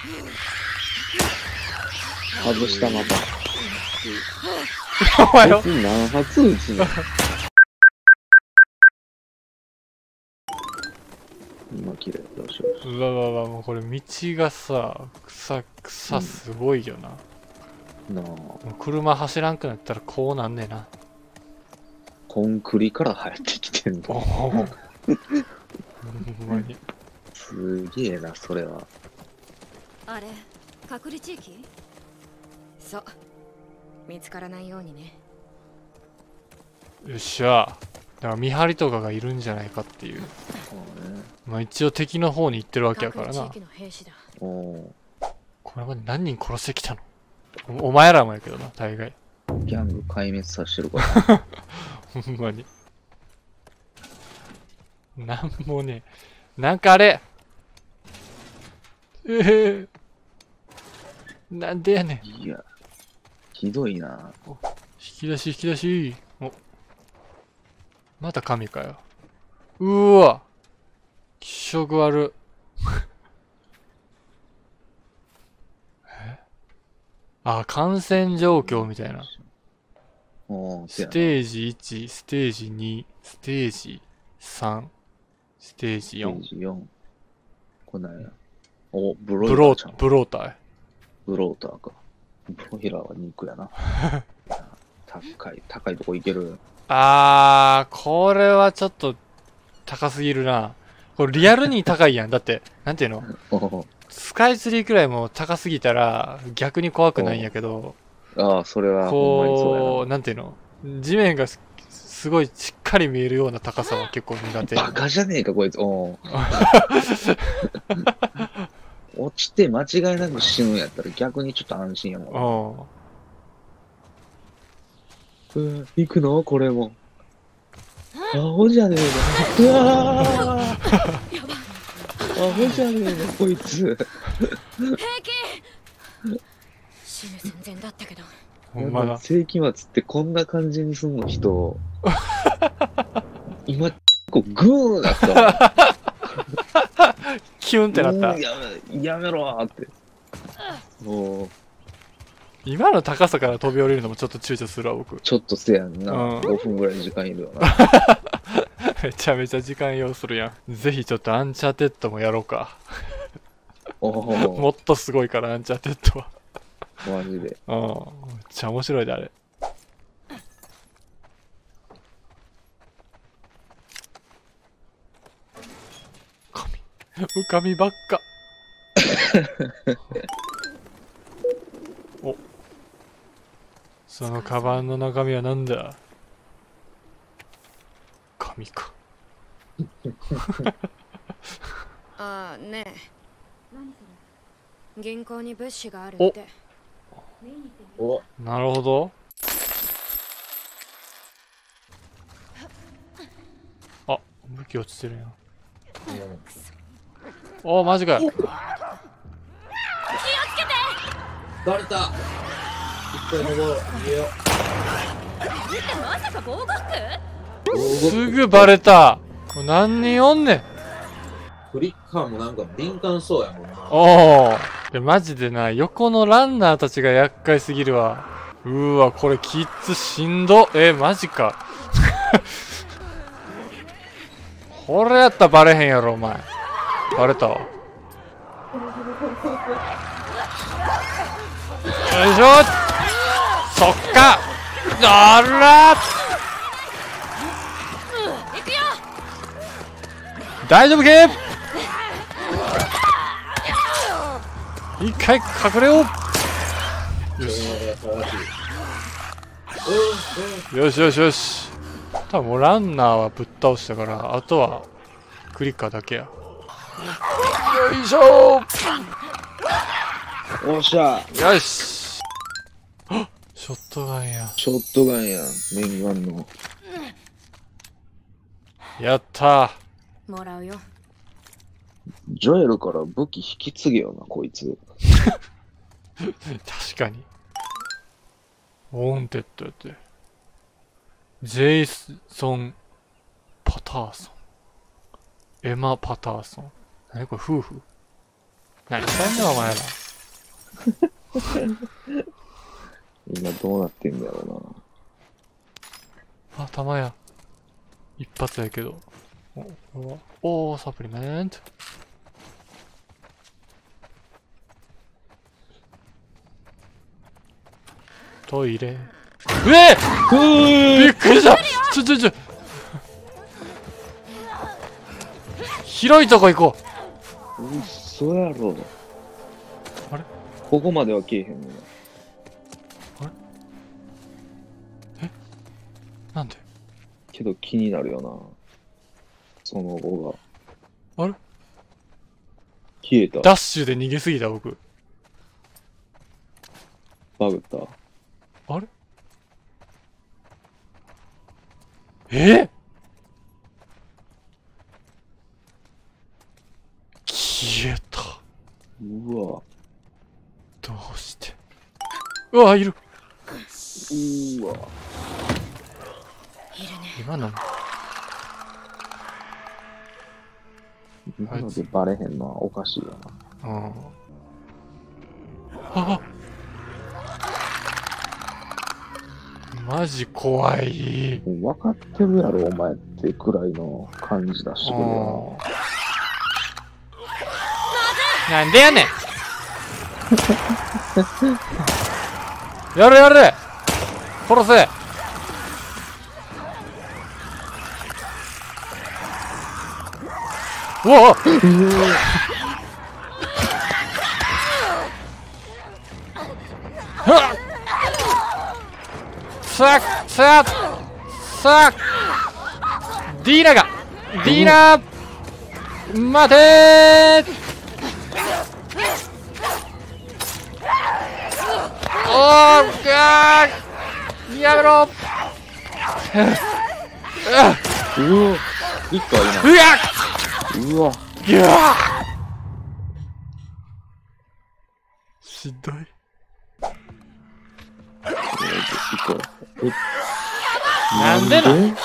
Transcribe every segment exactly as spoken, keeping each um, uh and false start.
外したまた。 お前よ。 別に何発撃つの？今綺麗。よしよし。 うわうわうわ、もうこれ道がさ、草、草すごいよな。 なあ。 もう車走らんくなったらこうなんねえな。 コンクリから生えてきてんおお。 の。 ほんまに。 すげえな、それは。 あれ、隔離地域？そう。見つからないようにね。 よっしゃ。だから見張りとかがいるんじゃないかっていう。 そうね。 まあ一応敵の方に行ってるわけやからな。 各地域の兵士だ。 おお。 これまで何人殺してきたの？お、お前らもやけどな、大概。 ギャング壊滅させてるから。 ほんまに。なんもねえ。なんかあれええー、なんでやねん。 いや、ひどいな。 引き出し引き出し。お。また神かよ。うーわ。気色悪。えあ、感染状況みたいな。 おお、 ステージいち、ステージに、ステージさん、ステージよん。 ステージよん。こんなんや。お、ブロブロー、 イラーちゃん。 ブローター。 ブローターか。ブロイラーは肉やな。高い、高いとこ行ける。 あー、これはちょっと高すぎるな。これリアルに高いやん。だって、なんていうのおお。 スカイツリーくらいも高すぎたら逆に怖くないんやけど、 ああ、それはほんまにそうやこう、なんていうの地面がすすごいしっかり見えるような高さは結構苦手。 な。バカじゃねえか、こいつ。おお。落ちて間違いなく死ぬんやったら逆にちょっと安心やもん。 うん。 うわ、行くのこれも。アホじゃねえの。うわーアホじゃねえの、こいつ。 平気。死ぬ寸前だったけど。 ほんまだ。 世紀末ってこんな感じにすんの人。今、こうグーなったわ。 キュンってなった。 うんやめ、やめろーって。もう、 今の高さから飛び降りるのもちょっと躊躇するわ、僕。 ちょっとせやんな。 うんごふんぐらい時間いるよな。 めちゃめちゃ時間要するやん。ぜひちょっとアンチャーテッドもやろうか。 おもお、 っとすごいから、アンチャーテッドは。 マジで。 うん。めっちゃ面白いで、あれ。神。浮かみばっか。お。そのカバンの中身は何だ？紙か。 ああ、ねえ。銀行に物資があるって。 お、 なるほど。あ、武器落ちてるやん。おマジかよ。 気をつけて。 バレた。一回戻ろう。逃げよってまさか防護服？ う。 すぐバレた。もう何人おんねん。 フリッカーもなんか敏感そうやもんな。 おお。でマジでな、横のランナーたちが厄介すぎるわ。うーわ、これキッズしんど。え、マジか。これやったらバレへんやろ、お前。バレたわ。よいしょ。そっか。あら。 行くよ。 大丈夫け？一回隠れよう。よしよしよし。多分もうランナーはぶっ倒したから、あとはクリッカーだけや。よいしょおっしゃ。 ー。よし。あ、ショットガンや。 ショットガンやん。念願の。 やったもらうよ。 ジョエルから武器引き継げよな、こいつ。 ー。確かに。ウォンテッドやって。ジェイソン・パターソン。エマ・パターソン。何これ夫婦？ 何してんねんお前ら。 今どうなってんだろあ、弾や。一発やけど。お、これはおー、サプリメント。トイレ。うえうな。 びっくりしたちょちょちょ。広いとこ行こうっそやろ。 あれここまでは消えへんのよ。 う。なんでけど気になるよな。その後が。 あれ消えた。 ダッシュで逃げすぎた僕。 バグった。 あれえ消えた。 うわ。 どうしてうわ、いる。 うわ。 いるね。 今の今のでバレへんのはおかしいよな。 うん。あマジ怖い。 もう分かってるやろ、お前ってくらいの感じ出してくるよなんでやねんやれやれ殺せうわっさあさあさあディーナがディーナ待てーおーかーやめろうわ。一個はうわ今。うわ。 いやしんどい一個。え、 なんでなん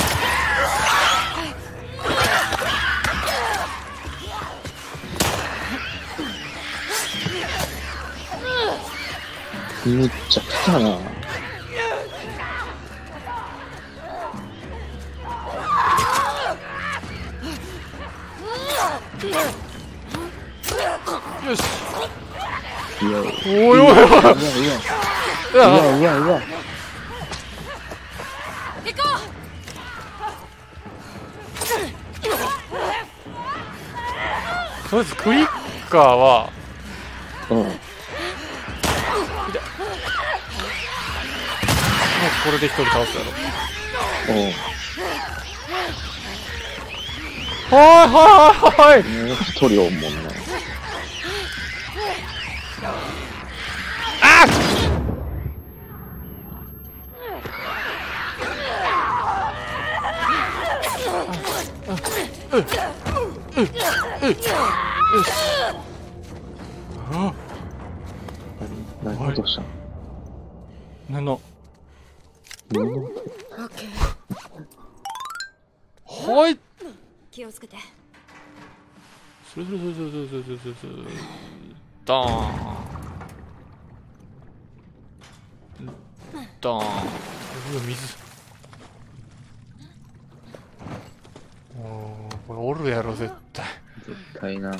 むっちゃ来たな。 よしいや、うわ、 おいおいおいうわ、うわ、 うわうわ、うわ、うわ。 行ことりあえずクリッカーはうん。 もうこれで一人倒すやろうん。 はいはいはいはいもう一人おんもんな。 あっうっうっうっよしあ何、何どうした何のの？ う。オッケー。 はい気をつけて。 スルスルスルスルスルスルスルスルドーンドーンうわ水おーこれおるやろ絶対絶対な。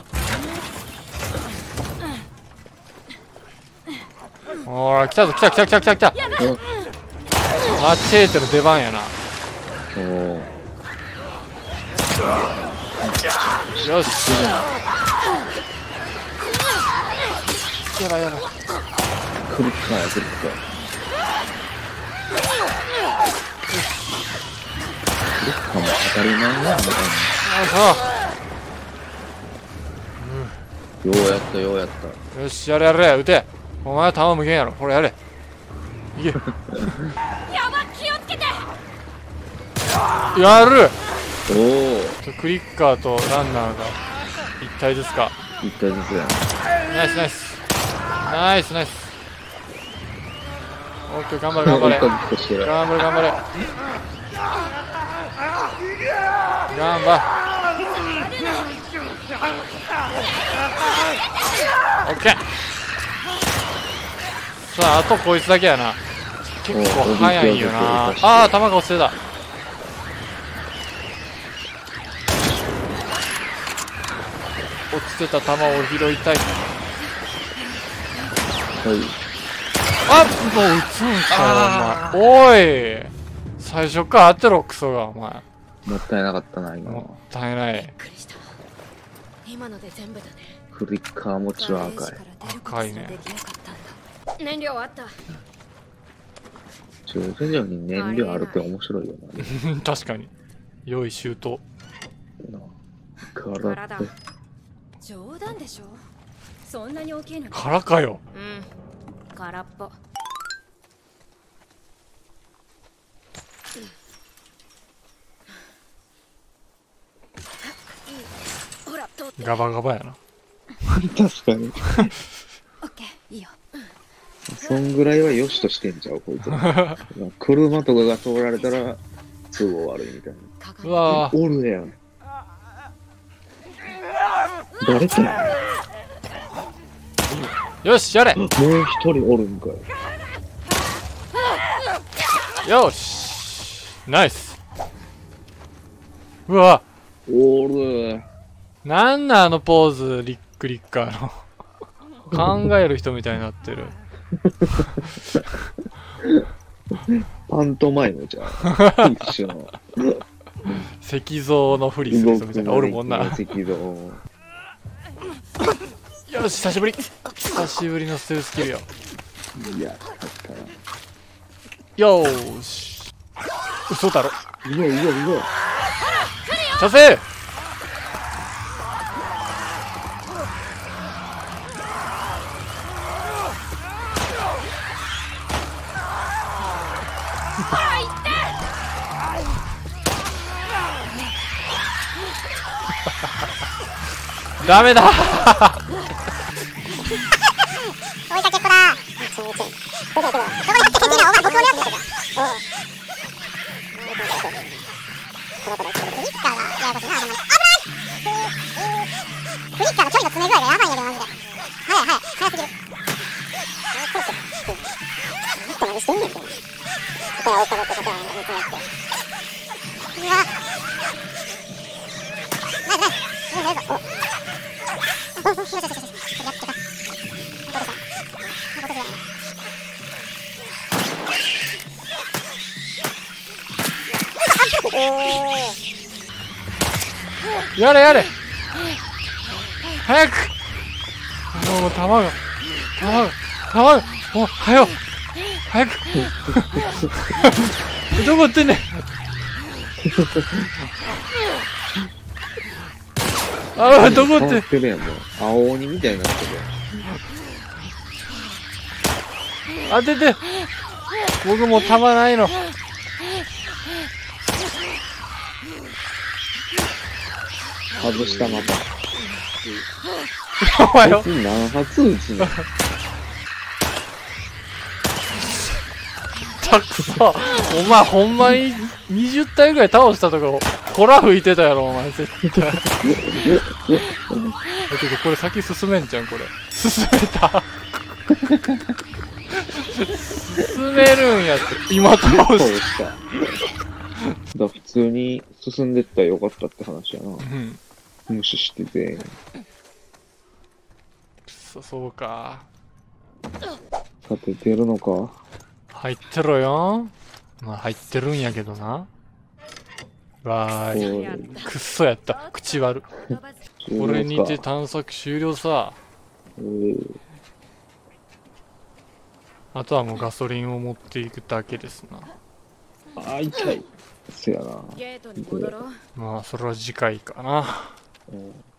ほら来たぞ来た来た来た来た来たマチェーテの出番やなおお。 よしやばいやばいクリッカーや、クリッカー。クリッカーも当たり前やん、みたいな。ようやった、ようやった。 よしやれやれ撃てお前は弾無限やろほらやれいけやば、気をつけて。 やるおお。 クリッカーとランナーが一体ですか一回ずつやん。 ナイスナイスナイスナイスオッケー頑張れ頑張れ追いかけっこしてる。 頑張れ頑張れ頑張れオッケー。さああとこいつだけやな。結構早いよな。ああ弾が落ちてた。落ちてた弾を拾いたい。 はい。 あっもう撃つんかよお前。おい最初から当てろクソがお前。 もったいなかったな、今もは。 ったいない。 びっくりした。今ので全部だね。 フリッカー持ちは赤い。 赤いね。 燃料あった。 徐々に燃料あるって面白いよ確かに。用意周到。 な。空って。 冗談でしょ。そんなに大きいのに。 空かよ。 うん空っぽ。ほら通って。 ガバガバやな。 確かに。 オッケーいいよ。 そんぐらいは良しとしてんちゃう、こいつ。車とかが通られたら、都合悪いみたいな。 うわおるやん。誰かな。 よしやれ。 もう一人おるんかよ。 よしナイス。うわおる。 なんなんあのポーズリックリッカーの。考える人みたいになってる。 パントマイムじゃん。一緒の。 石像のフリする人みたいなおるもんな。 石像。 よし久しぶり。久しぶりのステルスキルよ。 いや、だったら。 よーし。嘘だろ。 うわうわうわ。 させ。ダメだ。 追いかけっこだ。どこどこどこに入ってけんじなお前僕を狙ってたか。おう。この子のフリッカーがややこしいな。危ない。フリッカーの距離の詰め具合がやばいんやでマジで。早い早い早すぎる。何してんねんこれ。ここは追いかけっこだけは見つめて。うわ。ナイスナイス。ナイスナイス。お。 やれやれ早く。もう弾が弾が弾がもう早く早く。どこ行ってんねん。ああどこっててるやん、もう青鬼みたいになってるやん。 当てて。僕もう弾ないの。 外したまた。 お前よ。 何発撃つの。 たくさお前ほんまににじゅったいぐらい倒したとこほら吹いてたやろお前絶対。だけどこれ先進めんじゃんこれ。進めた。進めるんやって今倒倒しした。だ普通に進んでったらよかったって話やな。 うん無視してて。 そそうか。 さて出るのか。 入ってろよ。まあ入ってるんやけどな。わーい。 おいくっそやった。口悪。これにて探索終了さ。あとはもうガソリンを持っていくだけですな。 あー痛い。せやな。 ゲートに戻ろう。 まあそれは次回かな。 うん